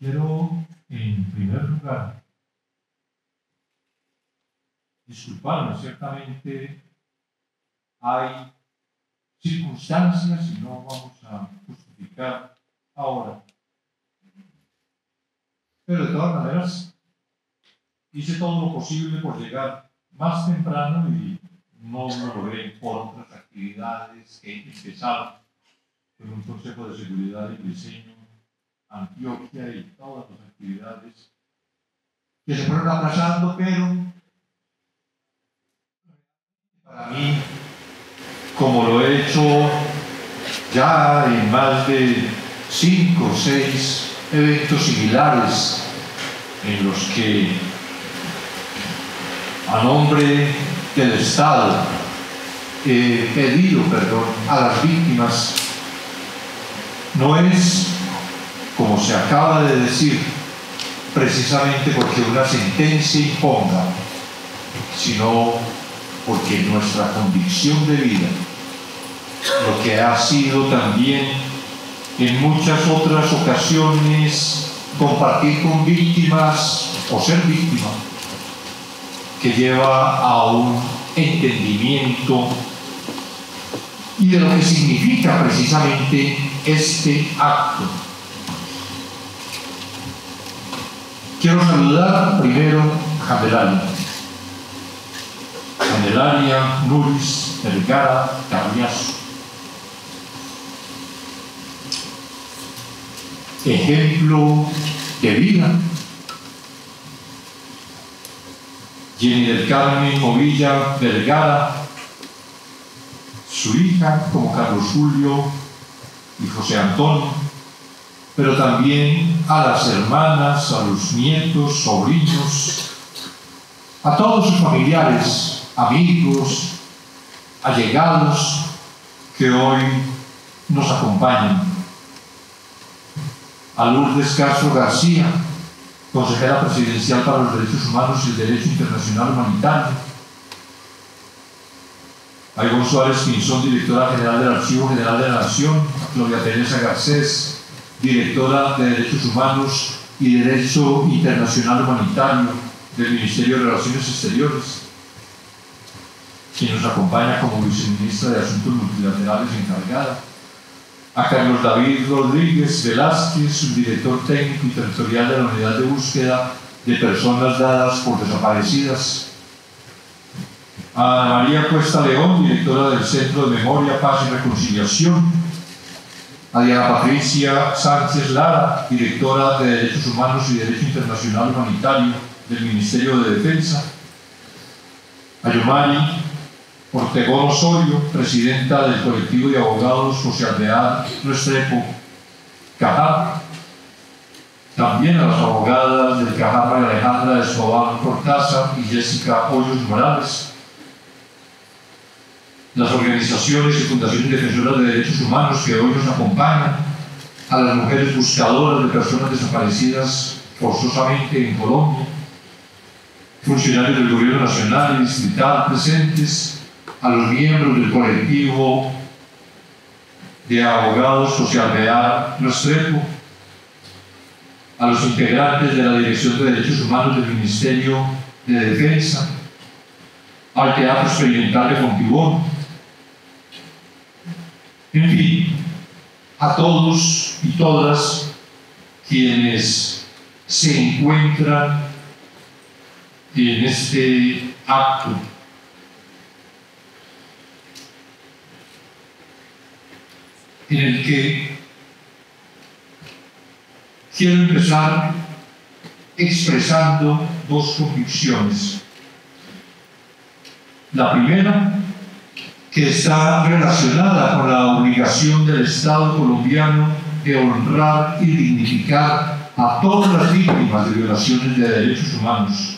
Quiero, en primer lugar, disculparme. Ciertamente hay circunstancias y no vamos a justificar ahora. Pero de todas maneras, hice todo lo posible por llegar más temprano y no lo logré por otras actividades que empezaron con un Consejo de Seguridad y Diseño, Antioquia y todas las actividades que se fueron aplazando, pero para mí, como lo he hecho ya en más de 5 o 6 eventos similares en los que a nombre del Estado he pedido perdón a las víctimas, no es, como se acaba de decir, precisamente porque una sentencia imponga, sino porque nuestra convicción de vida, lo que ha sido también en muchas otras ocasiones compartir con víctimas o ser víctima, que lleva a un entendimiento y de lo que significa precisamente este acto. Quiero saludar primero a Candelaria Nuris Vergara Carriazo, ejemplo de vida. Jenny del Carmen Movilla Vergara, su hija, como Carlos Julio y José Antonio, pero también a las hermanas, a los nietos, sobrinos, a todos sus familiares, amigos, allegados que hoy nos acompañan. A Lourdes Castro García, consejera presidencial para los Derechos Humanos y el Derecho Internacional Humanitario. A Ivonne Suárez Pinzón, directora general del Archivo General de la Nación. A Gloria Teresa Garcés, directora de Derechos Humanos y Derecho Internacional Humanitario del Ministerio de Relaciones Exteriores, quien nos acompaña como viceministra de Asuntos Multilaterales encargada. A Carlos David Rodríguez Velázquez, subdirector técnico y territorial de la Unidad de Búsqueda de Personas Dadas por Desaparecidas. A Ana María Cuesta León, directora del Centro de Memoria, Paz y Reconciliación. A Diana Patricia Sánchez Lara, directora de Derechos Humanos y Derecho Internacional Humanitario del Ministerio de Defensa. A Yomari Ortegón Osorio, presidenta del colectivo de abogados José Alvear Restrepo Cajá. También a las abogadas del Cajá, María Alejandra Escobar Cortázar y Jessica Hoyos Morales. Las organizaciones y fundaciones defensoras de derechos humanos que hoy nos acompañan. A las mujeres buscadoras de personas desaparecidas forzosamente en Colombia. Funcionarios del Gobierno Nacional y Distrital presentes. A los miembros del colectivo de abogados José Alvear Restrepo, a los integrantes de la Dirección de Derechos Humanos del Ministerio de Defensa, al Teatro Experimental de Fontibón, en fin, a todos y todas quienes se encuentran en este acto. En el que quiero empezar expresando 2 convicciones. La primera, que está relacionada con la obligación del Estado colombiano de honrar y dignificar a todas las víctimas de violaciones de derechos humanos,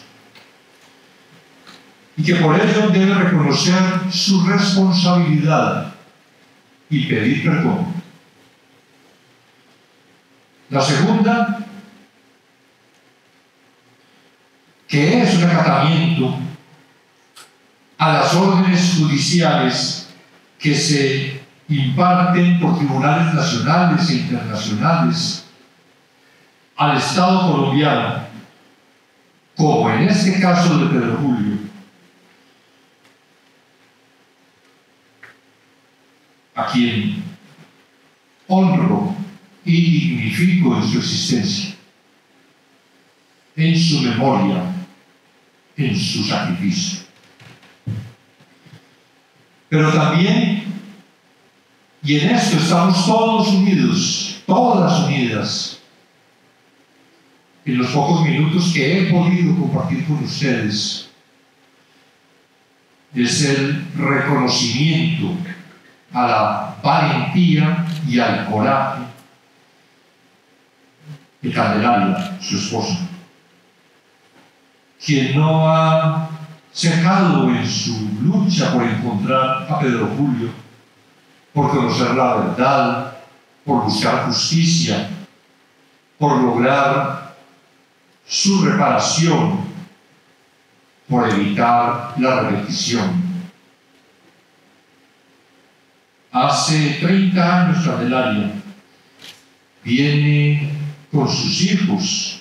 y que por ello debe reconocer su responsabilidad y pedir perdón. La segunda, que es un acatamiento a las órdenes judiciales que se imparten por tribunales nacionales e internacionales al Estado colombiano, como en este caso de Pedro Julio, a quien honro y dignifico en su existencia, en su memoria, en su sacrificio. Pero también, y en esto estamos todos unidos, todas unidas, en los pocos minutos que he podido compartir con ustedes, es el reconocimiento a la valentía y al coraje de Candelaria, su esposa, quien no ha cejado en su lucha por encontrar a Pedro Julio, por conocer la verdad, por buscar justicia, por lograr su reparación, por evitar la repetición. Hace 30 años Candelaria viene con sus hijos,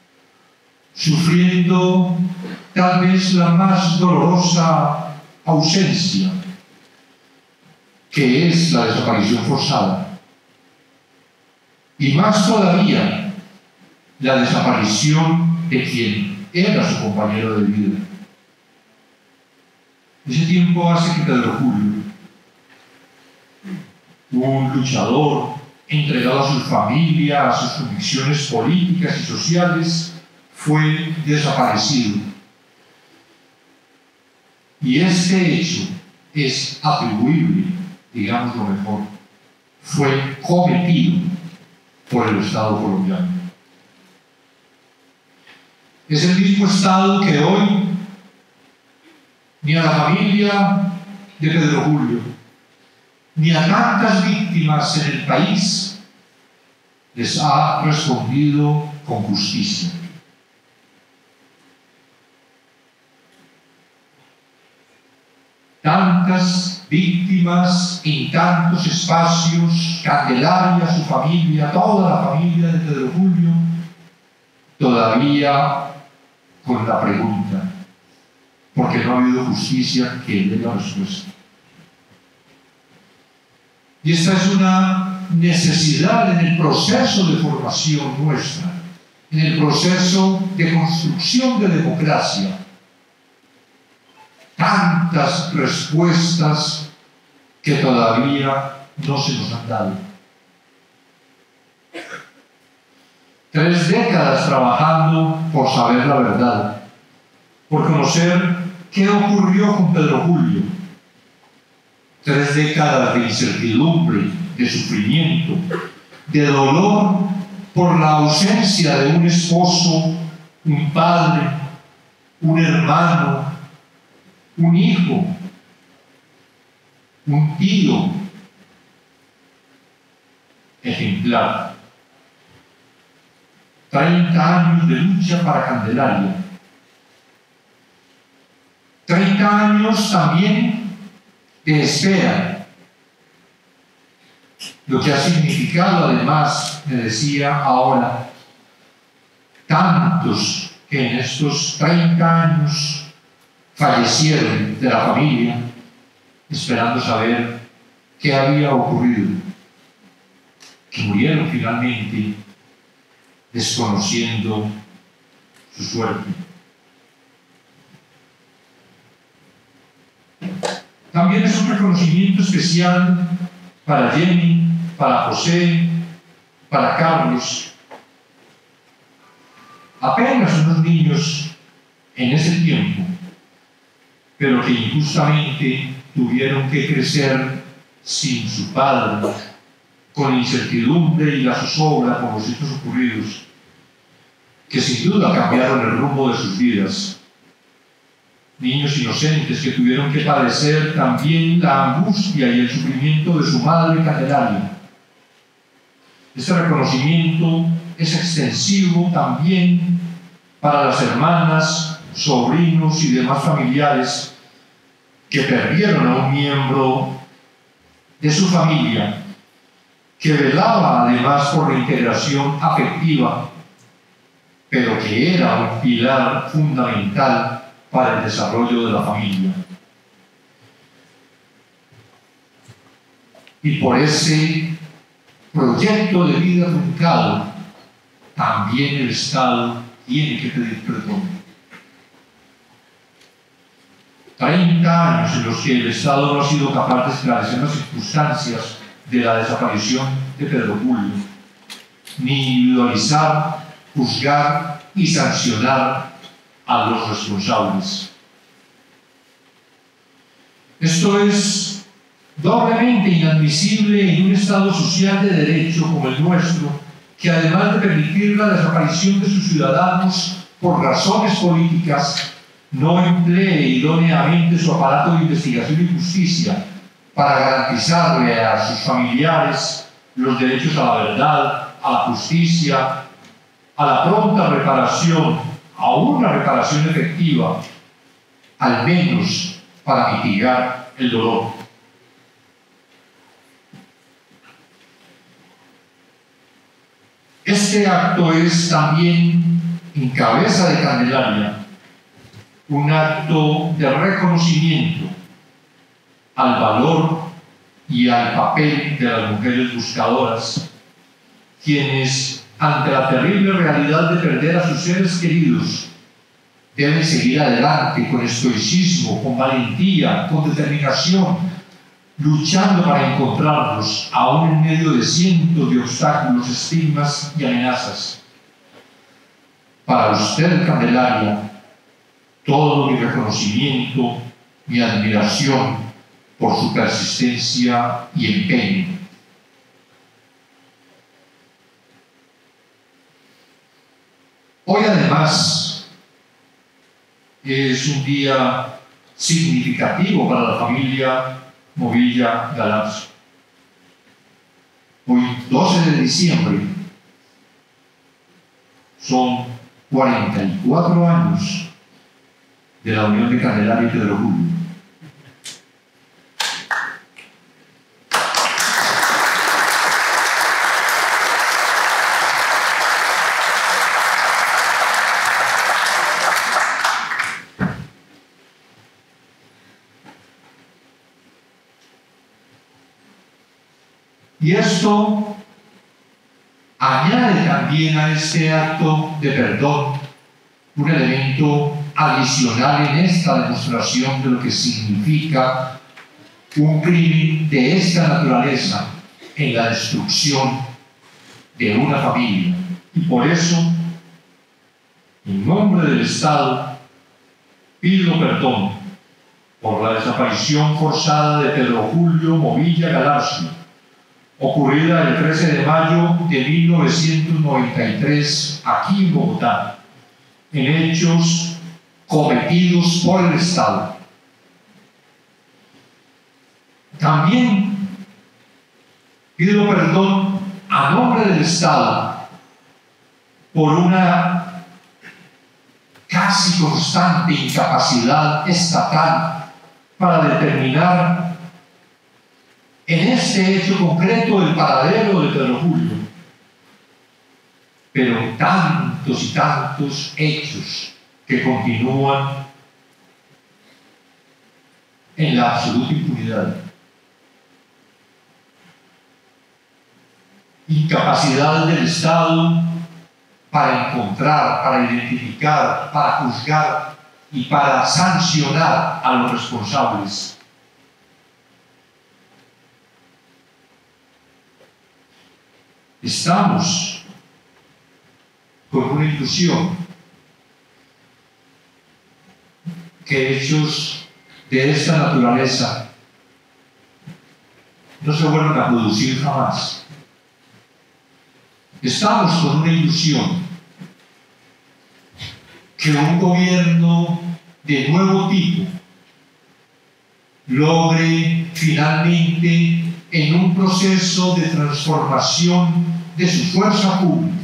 sufriendo tal vez la más dolorosa ausencia, que es la desaparición forzada, y más todavía la desaparición de quien era su compañero de vida. Ese tiempo hace que Pedro Julio, un luchador entregado a su familia, a sus convicciones políticas y sociales, fue desaparecido. Y este hecho es atribuible, digamos lo mejor, fue cometido por el Estado colombiano. Es el mismo Estado que hoy ni a la familia de Pedro Julio, ni a tantas víctimas en el país les ha respondido con justicia. Tantas víctimas en tantos espacios, Candelaria, su familia, toda la familia de Pedro Julio, todavía con la pregunta, porque no ha habido justicia que dé la respuesta. Y esta es una necesidad en el proceso de formación nuestra, en el proceso de construcción de democracia. Tantas respuestas que todavía no se nos han dado. 3 décadas trabajando por saber la verdad, por conocer qué ocurrió con Pedro Julio. 3 décadas de incertidumbre, de sufrimiento, de dolor por la ausencia de un esposo, un padre, un hermano, un hijo, un tío ejemplar. 30 años de lucha para Candelaria. 30 años también de espera. Lo que ha significado, además, me decía ahora, tantos que en estos 30 años fallecieron de la familia, esperando saber qué había ocurrido, que murieron finalmente desconociendo su suerte. También es un reconocimiento especial para Jenny, para José, para Carlos, apenas unos niños en ese tiempo, pero que injustamente tuvieron que crecer sin su padre, con incertidumbre y la zozobra por los hechos ocurridos, que sin duda cambiaron el rumbo de sus vidas. Niños inocentes que tuvieron que padecer también la angustia y el sufrimiento de su madre Candelaria. Este reconocimiento es extensivo también para las hermanas, sobrinos y demás familiares que perdieron a un miembro de su familia, que velaba además por la integración afectiva pero que era un pilar fundamental para el desarrollo de la familia. Y por ese proyecto de vida truncado, también el Estado tiene que pedir perdón. 30 años en los que el Estado no ha sido capaz de esclarecer las circunstancias de la desaparición de Pedro Julio, ni individualizar, juzgar y sancionar a los responsables. Esto es doblemente inadmisible en un Estado social de derecho como el nuestro, que además de permitir la desaparición de sus ciudadanos por razones políticas, no emplee idóneamente su aparato de investigación y justicia para garantizarle a sus familiares los derechos a la verdad, a la justicia, a la pronta reparación, a una reparación efectiva, al menos para mitigar el dolor. Este acto es también, en cabeza de Candelaria, un acto de reconocimiento al valor y al papel de las mujeres buscadoras, quienes, ante la terrible realidad de perder a sus seres queridos, deben seguir adelante con estoicismo, con valentía, con determinación, luchando para encontrarlos, aún en medio de cientos de obstáculos, estigmas y amenazas. Para usted, Candelaria, todo mi reconocimiento, mi admiración por su persistencia y empeño. Hoy, además, es un día significativo para la familia Movilla Galarzo. Hoy, 12 de diciembre, son 44 años de la unión de Candelaria y Pedro Julio. Y esto añade también a este acto de perdón un elemento adicional en esta demostración de lo que significa un crimen de esta naturaleza en la destrucción de una familia. Y por eso, en nombre del Estado, pido perdón por la desaparición forzada de Pedro Julio Movilla Galarzo, ocurrida el 13 de mayo de 1993 aquí en Bogotá, en hechos cometidos por el Estado. También pido perdón a nombre del Estado por una casi constante incapacidad estatal para determinar en este hecho concreto el paradero de Pedro Julio, pero tantos y tantos hechos que continúan en la absoluta impunidad. Incapacidad del Estado para encontrar, para identificar, para juzgar y para sancionar a los responsables. Estamos con una ilusión que hechos de esta naturaleza no se vuelvan a producir jamás. Estamos con una ilusión que un gobierno de nuevo tipo logre finalmente, en un proceso de transformación de su fuerza pública,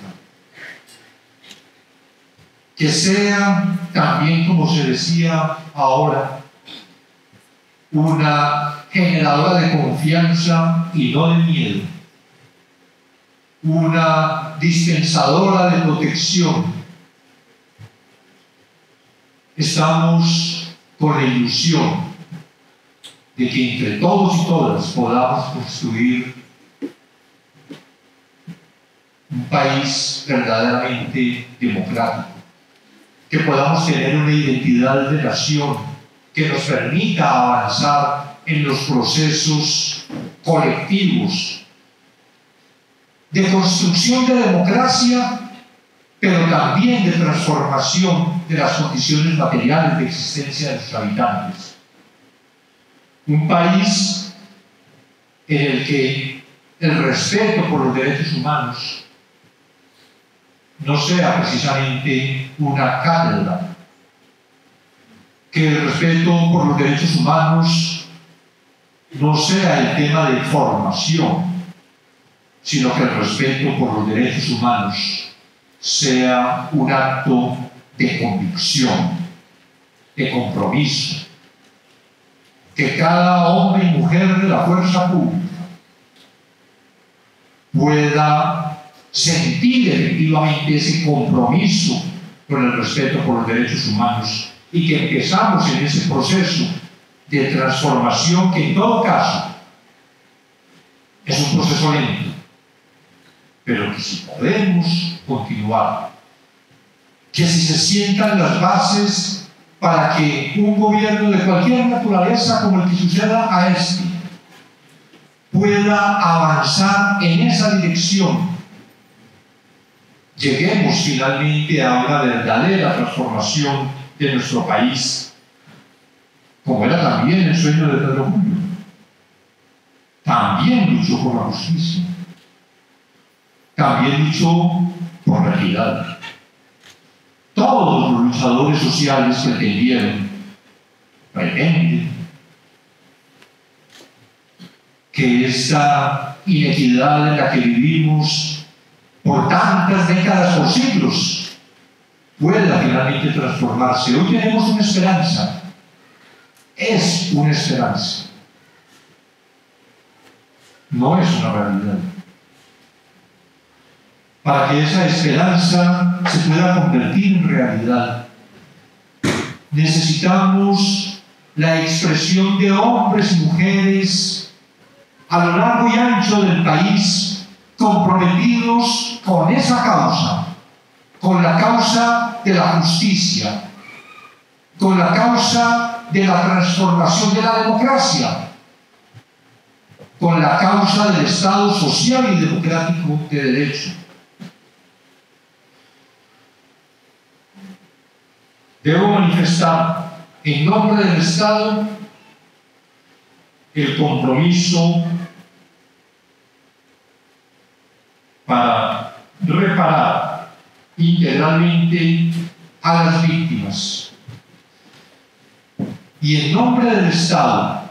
que sea también, como se decía ahora, una generadora de confianza y no de miedo, una dispensadora de protección estamos con la ilusión de que entre todos y todas podamos construir un país verdaderamente democrático, que podamos tener una identidad de nación que nos permita avanzar en los procesos colectivos de construcción de democracia, pero también de transformación de las condiciones materiales de existencia de sus habitantes. Un país en el que el respeto por los derechos humanos no sea precisamente una cátedra, que el respeto por los derechos humanos no sea el tema de formación, sino que el respeto por los derechos humanos sea un acto de convicción, de compromiso, que cada hombre y mujer de la fuerza pública pueda sentir efectivamente ese compromiso con el respeto por los derechos humanos y que empezamos en ese proceso de transformación que en todo caso es un proceso lento, pero que si podemos continuar, que si se sientan las bases para que un gobierno de cualquier naturaleza como el que suceda a este pueda avanzar en esa dirección, lleguemos finalmente a una verdadera transformación de nuestro país, como era también el sueño de Pedro Julio. También luchó por la justicia, también luchó por la equidad. Todos los luchadores sociales pretenden que esta inequidad en la que vivimos por tantas décadas, por siglos, pueda finalmente transformarse. Hoy tenemos una esperanza, es una esperanza, no es una realidad. Para que esa esperanza se pueda convertir en realidad, necesitamos la expresión de hombres y mujeres a lo largo y ancho del país, comprometidos con esa causa, con la causa de la justicia, con la causa de la transformación de la democracia, con la causa del Estado social y democrático de derecho. Debo manifestar en nombre del Estado el compromiso para reparar integralmente a las víctimas. Y en nombre del Estado,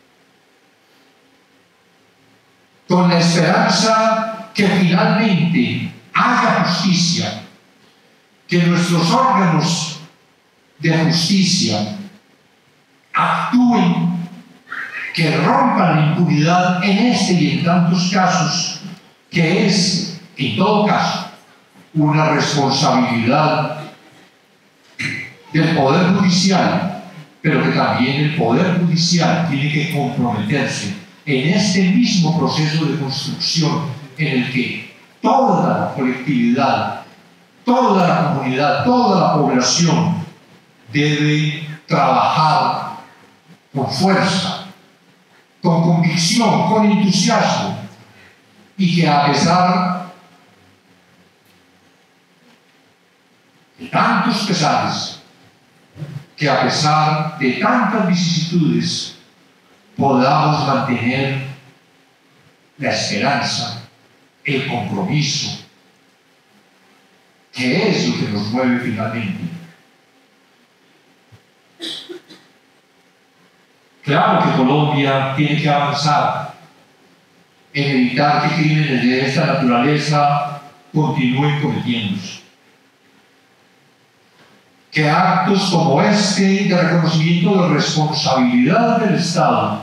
con la esperanza que finalmente haya justicia, que nuestros órganos de justicia actúen, que rompan la impunidad en este y en tantos casos, que es, en todo caso, una responsabilidad del Poder Judicial, pero que también el Poder Judicial tiene que comprometerse en este mismo proceso de construcción en el que toda la colectividad, toda la comunidad, toda la población debe trabajar con fuerza, con convicción, con entusiasmo, y que a pesar de tantos pesares, que a pesar de tantas vicisitudes, podamos mantener la esperanza, el compromiso, que es lo que nos mueve finalmente. Claro que Colombia tiene que avanzar en evitar que crímenes de esta naturaleza continúen cometiéndose. Que actos como este de reconocimiento de responsabilidad del Estado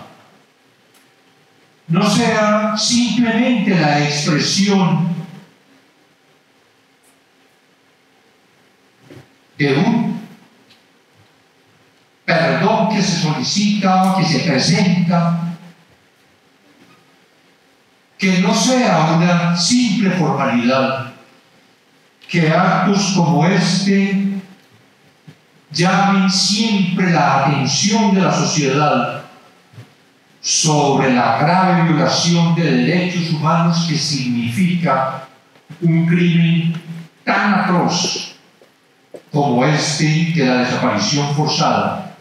no sea simplemente la expresión de un solicita, que se presenta, que no sea una simple formalidad, que actos como este llamen siempre la atención de la sociedad sobre la grave violación de derechos humanos que significa un crimen tan atroz como este de la desaparición forzada.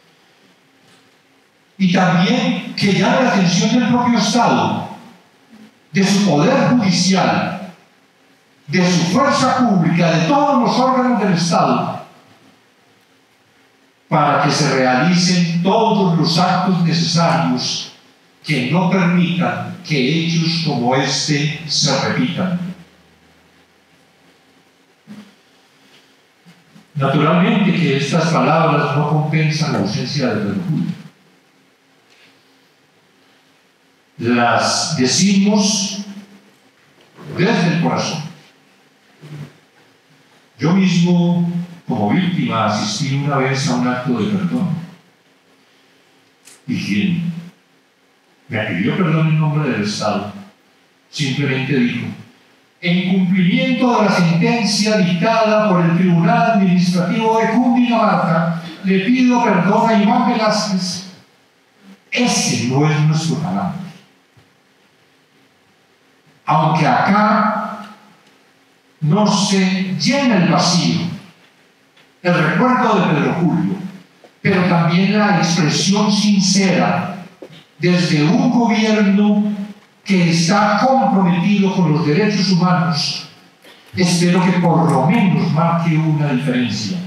Y también que llame la atención del propio Estado, de su poder judicial, de su fuerza pública, de todos los órganos del Estado, para que se realicen todos los actos necesarios que no permitan que hechos como este se repitan. Naturalmente que estas palabras no compensan la ausencia de Pedro Julio. Las decimos desde el corazón. Yo mismo, como víctima, asistí una vez a un acto de perdón. Y quien me pidió perdón en nombre del Estado simplemente dijo: en cumplimiento de la sentencia dictada por el Tribunal Administrativo de Cundinamarca, le pido perdón a Iván Velázquez. Ese no es nuestro talante. Aunque acá no se llena el vacío, el recuerdo de Pedro Julio, pero también la expresión sincera desde un gobierno que está comprometido con los derechos humanos, espero que por lo menos marque una diferencia.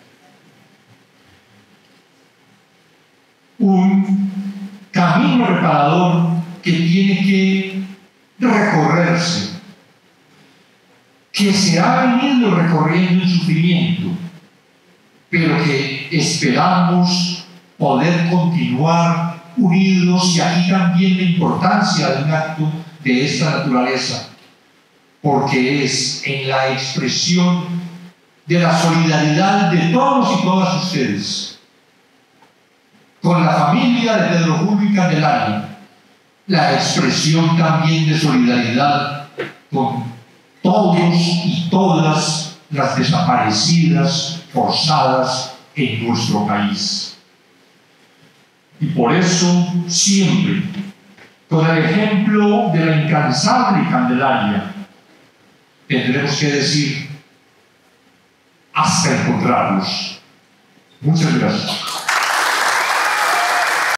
Un camino reparador que tiene que recorrerse, que se ha venido recorriendo en sufrimiento, pero que esperamos poder continuar unidos, y aquí también la importancia de un acto de esta naturaleza, porque es en la expresión de la solidaridad de todos y todas ustedes con la familia de Pedro Julio y Candelaria, la expresión también de solidaridad con todos y todas las desaparecidas forzadas en nuestro país. Y por eso siempre, con el ejemplo de la incansable Candelaria, tendremos que decir: hasta encontrarnos. Muchas gracias.